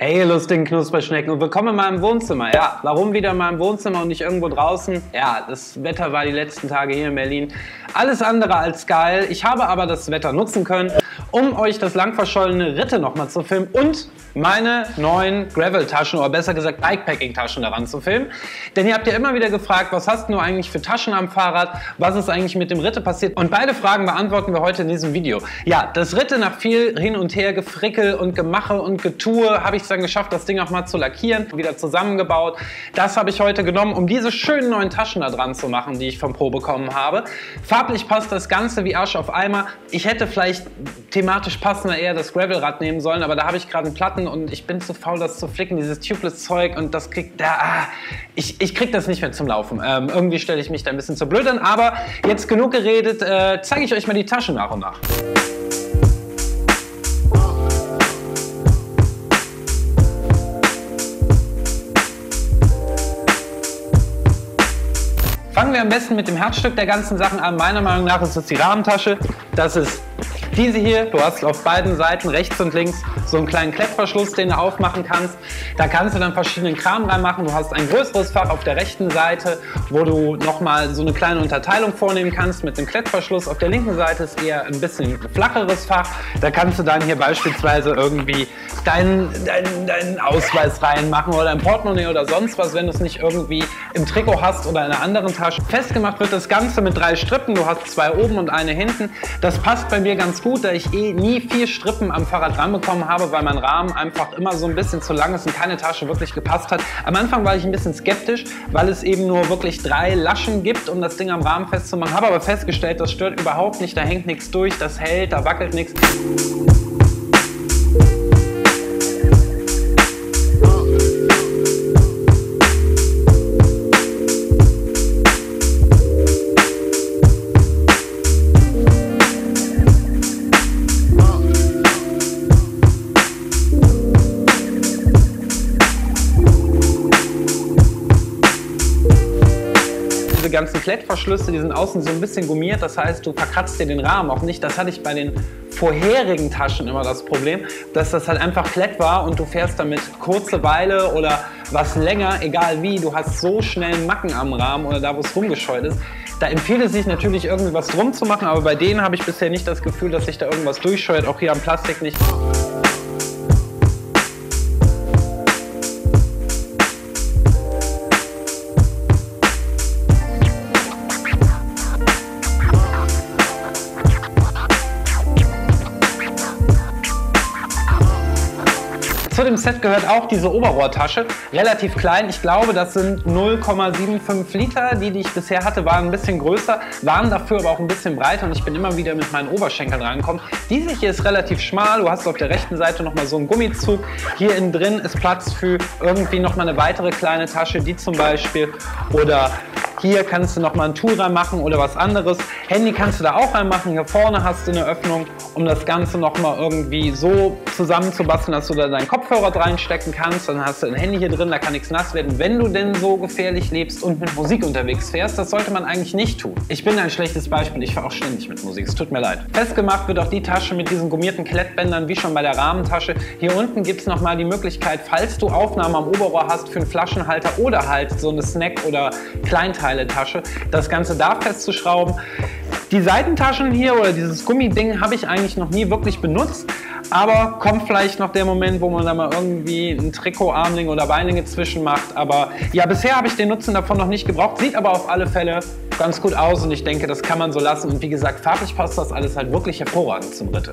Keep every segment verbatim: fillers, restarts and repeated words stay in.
Hey, ihr lustigen Knusperschnecken und willkommen in meinem Wohnzimmer. Ja, warum wieder in meinem Wohnzimmer und nicht irgendwo draußen? Ja, das Wetter war die letzten Tage hier in Berlin alles andere als geil. Ich habe aber das Wetter nutzen können, um euch das lang verschollene Ritte nochmal zu filmen und meine neuen Gravel-Taschen oder besser gesagt Bikepacking-Taschen daran zu filmen. Denn ihr habt ja immer wieder gefragt, was hast du eigentlich für Taschen am Fahrrad? Was ist eigentlich mit dem Ritte passiert? Und beide Fragen beantworten wir heute in diesem Video. Ja, das Ritte nach viel hin und her Gefrickel und Gemache und Getue habe ich es dann geschafft, das Ding auch mal zu lackieren, wieder zusammengebaut. Das habe ich heute genommen, um diese schönen neuen Taschen da dran zu machen, die ich vom Pro bekommen habe. Farblich passt das Ganze wie Arsch auf Eimer. Ich hätte vielleicht thematisch passender eher das Gravelrad nehmen sollen, aber da habe ich gerade einen Platten und ich bin zu faul, das zu flicken, dieses Tubeless-Zeug, und das kriegt da, ah, ich, ich krieg das nicht mehr zum Laufen. Ähm, irgendwie stelle ich mich da ein bisschen zu blöd an, aber jetzt genug geredet, äh, zeige ich euch mal die Taschen nach und nach. Fangen wir am besten mit dem Herzstück der ganzen Sachen an. Meiner Meinung nach ist es die Rahmentasche. Das ist diese hier. Du hast auf beiden Seiten, rechts und links, so einen kleinen Klettverschluss, den du aufmachen kannst. Da kannst du dann verschiedenen Kram reinmachen. Du hast ein größeres Fach auf der rechten Seite, wo du nochmal so eine kleine Unterteilung vornehmen kannst mit dem Klettverschluss. Auf der linken Seite ist eher ein bisschen flacheres Fach. Da kannst du dann hier beispielsweise irgendwie deinen, deinen, deinen Ausweis reinmachen oder ein Portemonnaie oder sonst was, wenn du es nicht irgendwie im Trikot hast oder in einer anderen Tasche. Festgemacht wird das Ganze mit drei Strippen. Du hast zwei oben und eine hinten. Das passt bei mir ganz gut, da ich eh nie vier Strippen am Fahrrad ranbekommen habe, weil mein Rahmen einfach immer so ein bisschen zu lang ist und keine Tasche wirklich gepasst hat. Am Anfang war ich ein bisschen skeptisch, weil es eben nur wirklich drei Laschen gibt, um das Ding am Rahmen festzumachen. Habe aber festgestellt, das stört überhaupt nicht, da hängt nichts durch, das hält, da wackelt nichts. Diese ganzen Klettverschlüsse, die sind außen so ein bisschen gummiert, das heißt, du verkratzt dir den Rahmen auch nicht. Das hatte ich bei den vorherigen Taschen immer das Problem, dass das halt einfach Klett war und du fährst damit kurze Weile oder was länger, egal wie, du hast so schnell Macken am Rahmen oder da, wo es rumgescheut ist. Da empfiehlt es sich natürlich irgendwie was drum zu machen, aber bei denen habe ich bisher nicht das Gefühl, dass sich da irgendwas durchscheut, auch hier am Plastik nicht. Zu dem Set gehört auch diese Oberrohrtasche, relativ klein. Ich glaube, das sind null Komma fünfundsiebzig Liter. Die, die ich bisher hatte, waren ein bisschen größer, waren dafür aber auch ein bisschen breiter und ich bin immer wieder mit meinen Oberschenkeln rangekommen. Diese hier ist relativ schmal. Du hast auf der rechten Seite nochmal so einen Gummizug. Hier innen drin ist Platz für irgendwie nochmal eine weitere kleine Tasche, die zum Beispiel, oder hier kannst du nochmal ein Tool reinmachen oder was anderes. Handy kannst du da auch reinmachen. Hier vorne hast du eine Öffnung, um das Ganze nochmal irgendwie so zusammenzubasteln, dass du da deinen Kopfhörer reinstecken kannst. Dann hast du ein Handy hier drin, da kann nichts nass werden, wenn du denn so gefährlich lebst und mit Musik unterwegs fährst. Das sollte man eigentlich nicht tun. Ich bin ein schlechtes Beispiel, ich fahre auch ständig mit Musik, es tut mir leid. Festgemacht wird auch die Tasche mit diesen gummierten Klettbändern, wie schon bei der Rahmentasche. Hier unten gibt es nochmal die Möglichkeit, falls du Aufnahmen am Oberrohr hast, für einen Flaschenhalter oder halt so eine Snack- oder Kleinteile-Tasche, das Ganze da festzuschrauben. Die Seitentaschen hier oder dieses Gummiding habe ich eigentlich noch nie wirklich benutzt, aber kommt vielleicht noch der Moment, wo man da mal irgendwie ein Trikot, Armling oder Beinlinge zwischen macht. Aber ja, bisher habe ich den Nutzen davon noch nicht gebraucht, sieht aber auf alle Fälle ganz gut aus und ich denke, das kann man so lassen. Und wie gesagt, farblich passt das alles halt wirklich hervorragend zum Ritte.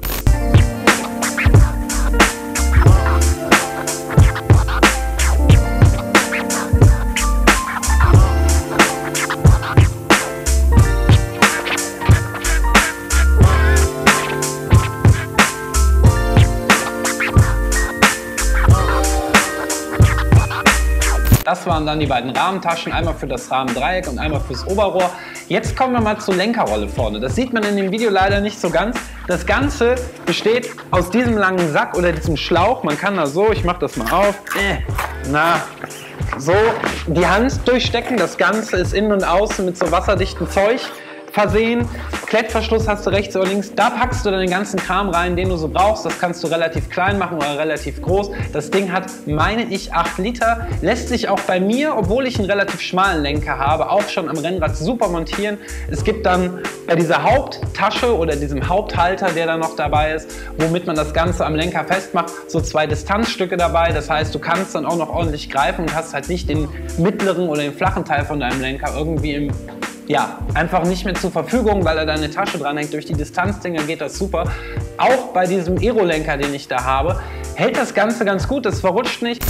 Das waren dann die beiden Rahmentaschen, einmal für das Rahmendreieck und einmal fürs Oberrohr. Jetzt kommen wir mal zur Lenkerrolle vorne. Das sieht man in dem Video leider nicht so ganz. Das Ganze besteht aus diesem langen Sack oder diesem Schlauch. Man kann da so, ich mache das mal auf, äh, na, so die Hand durchstecken. Das Ganze ist innen und außen mit so wasserdichtem Zeug versehen. Klettverschluss hast du rechts oder links. Da packst du dann den ganzen Kram rein, den du so brauchst. Das kannst du relativ klein machen oder relativ groß. Das Ding hat, meine ich, acht Liter. Lässt sich auch bei mir, obwohl ich einen relativ schmalen Lenker habe, auch schon am Rennrad super montieren. Es gibt dann bei dieser Haupttasche oder diesem Haupthalter, der da noch dabei ist, womit man das Ganze am Lenker festmacht, so zwei Distanzstücke dabei. Das heißt, du kannst dann auch noch ordentlich greifen und hast halt nicht den mittleren oder den flachen Teil von deinem Lenker irgendwie im, ja, einfach nicht mehr zur Verfügung, weil da deine Tasche dran hängt. Durch die Distanzdinger geht das super. Auch bei diesem Aero-Lenker, den ich da habe, hält das Ganze ganz gut, das verrutscht nicht.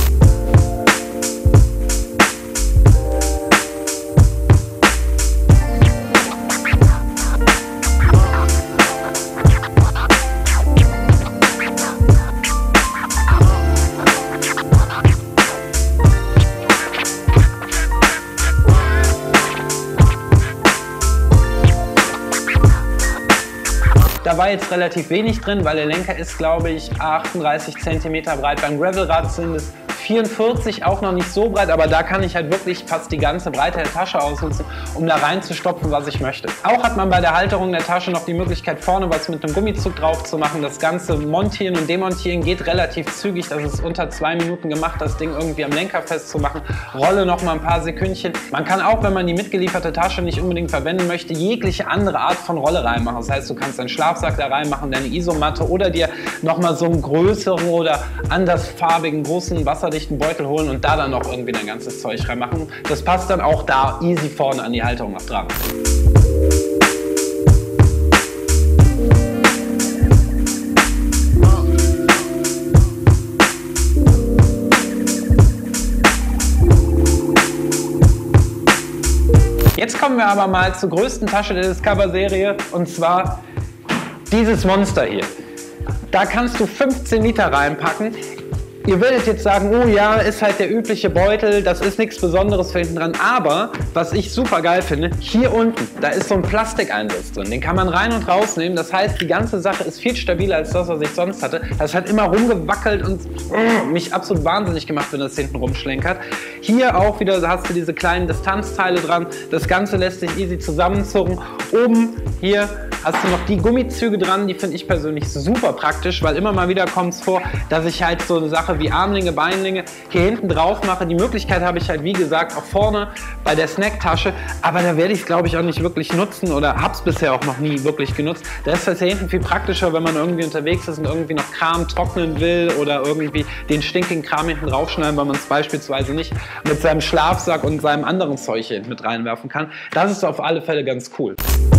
Da war jetzt relativ wenig drin, weil der Lenker ist, glaube ich, achtunddreißig Zentimeter breit. Beim Gravelrad sind es vierundvierzig, auch noch nicht so breit, aber da kann ich halt wirklich fast die ganze Breite der Tasche ausnutzen, um da reinzustopfen, was ich möchte. Auch hat man bei der Halterung der Tasche noch die Möglichkeit, vorne was mit einem Gummizug drauf zu machen. Das Ganze montieren und demontieren geht relativ zügig. Das ist unter zwei Minuten gemacht, das Ding irgendwie am Lenker festzumachen. Rolle noch mal ein paar Sekündchen. Man kann auch, wenn man die mitgelieferte Tasche nicht unbedingt verwenden möchte, jegliche andere Art von Rolle reinmachen. Das heißt, du kannst deinen Schlafsack da reinmachen, deine Isomatte oder dir noch mal so einen größeren oder andersfarbigen, großen, wasserdichten Beutel holen und da dann noch irgendwie dein ganzes Zeug reinmachen. Das passt dann auch da easy vorne an die Halterung noch dran. Jetzt kommen wir aber mal zur größten Tasche der Discover-Serie, und zwar dieses Monster hier. Da kannst du fünfzehn Liter reinpacken. Ihr werdet jetzt sagen, oh ja, ist halt der übliche Beutel, das ist nichts Besonderes für hinten dran. Aber, was ich super geil finde, hier unten, da ist so ein Plastikeinsatz drin. Den kann man rein und rausnehmen. Das heißt, die ganze Sache ist viel stabiler als das, was ich sonst hatte. Das hat immer rumgewackelt und uh, mich absolut wahnsinnig gemacht, wenn das hinten rumschlenkert. Hier auch wieder hast du diese kleinen Distanzteile dran. Das Ganze lässt sich easy zusammenzurren. Oben hier hast du noch die Gummizüge dran, die finde ich persönlich super praktisch, weil immer mal wieder kommt es vor, dass ich halt so eine Sache wie Armlinge, Beinlinge hier hinten drauf mache. Die Möglichkeit habe ich halt, wie gesagt, auch vorne bei der Snacktasche, aber da werde ich es, glaube ich, auch nicht wirklich nutzen oder habe es bisher auch noch nie wirklich genutzt. Da ist das hier hinten viel praktischer, wenn man irgendwie unterwegs ist und irgendwie noch Kram trocknen will oder irgendwie den stinkigen Kram hinten draufschneiden, weil man es beispielsweise nicht mit seinem Schlafsack und seinem anderen Zeug hier mit reinwerfen kann. Das ist auf alle Fälle ganz cool.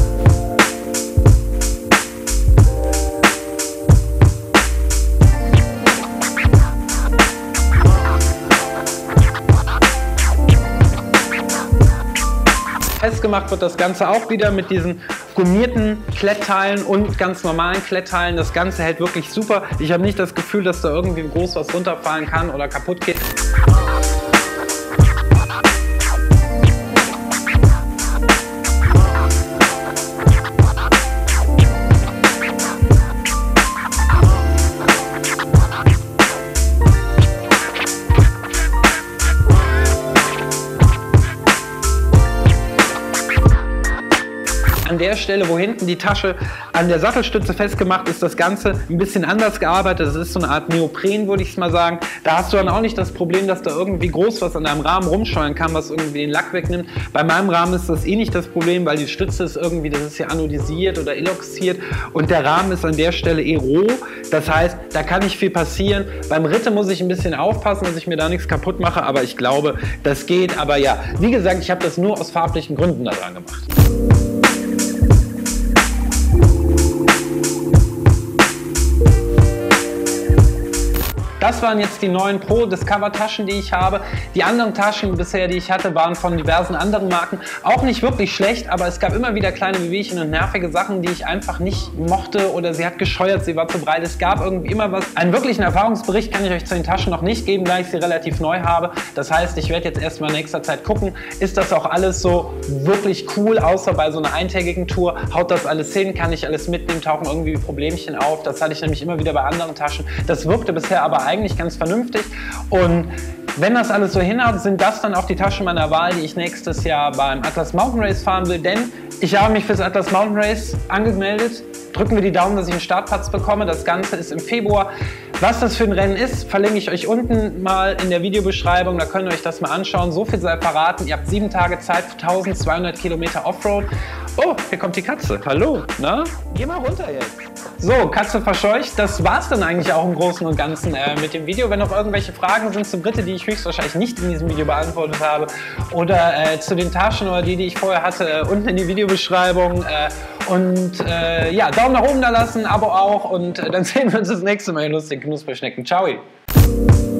Festgemacht wird das Ganze auch wieder mit diesen gummierten Klettteilen und ganz normalen Klettteilen. Das Ganze hält wirklich super. Ich habe nicht das Gefühl, dass da irgendwie groß was runterfallen kann oder kaputt geht. An der Stelle, wo hinten die Tasche an der Sattelstütze festgemacht ist, das Ganze ein bisschen anders gearbeitet. Das ist so eine Art Neopren, würde ich es mal sagen. Da hast du dann auch nicht das Problem, dass da irgendwie groß was an deinem Rahmen rumscheuern kann, was irgendwie den Lack wegnimmt. Bei meinem Rahmen ist das eh nicht das Problem, weil die Stütze ist irgendwie, das ist ja anodisiert oder eloxiert und der Rahmen ist an der Stelle eh roh. Das heißt, da kann nicht viel passieren. Beim Ritte muss ich ein bisschen aufpassen, dass ich mir da nichts kaputt mache, aber ich glaube, das geht. Aber ja, wie gesagt, ich habe das nur aus farblichen Gründen daran gemacht. Das waren jetzt die neuen Pro Discover Taschen, die ich habe. Die anderen Taschen bisher, die ich hatte, waren von diversen anderen Marken. Auch nicht wirklich schlecht, aber es gab immer wieder kleine Wehwehchen und nervige Sachen, die ich einfach nicht mochte oder sie hat gescheuert, sie war zu breit. Es gab irgendwie immer was. Einen wirklichen Erfahrungsbericht kann ich euch zu den Taschen noch nicht geben, da ich sie relativ neu habe. Das heißt, ich werde jetzt erstmal in nächster Zeit gucken, ist das auch alles so wirklich cool, außer bei so einer eintägigen Tour. Haut das alles hin, kann ich alles mitnehmen, tauchen irgendwie Problemchen auf. Das hatte ich nämlich immer wieder bei anderen Taschen. Das wirkte bisher aber eigentlich ganz vernünftig und Wenn das alles so hinhaut, sind das dann auch die Taschen meiner Wahl, die ich nächstes Jahr beim Atlas Mountain Race fahren will, denn ich habe mich fürs Atlas Mountain Race angemeldet. Drücken wir die Daumen, dass ich einen Startplatz bekomme. Das Ganze ist im Februar. Was das für ein Rennen ist, verlinke ich euch unten mal in der Videobeschreibung. Da könnt ihr euch das mal anschauen. So viel sei verraten. Ihr habt sieben Tage Zeit für tausendzweihundert Kilometer Offroad. Oh, hier kommt die Katze. Hallo, na? Geh mal runter jetzt. So, Katze verscheucht. Das war's dann eigentlich auch im Großen und Ganzen äh, mit dem Video. Wenn noch irgendwelche Fragen sind zum Ritte, die ich höchstwahrscheinlich nicht in diesem Video beantwortet habe, oder äh, zu den Taschen oder die, die ich vorher hatte, äh, unten in die Videobeschreibung. Äh, und äh, ja, Daumen nach oben da lassen, Abo auch. Und äh, dann sehen wir uns das nächste Mal, ihr lustigen Knusperschnecken. Ciao!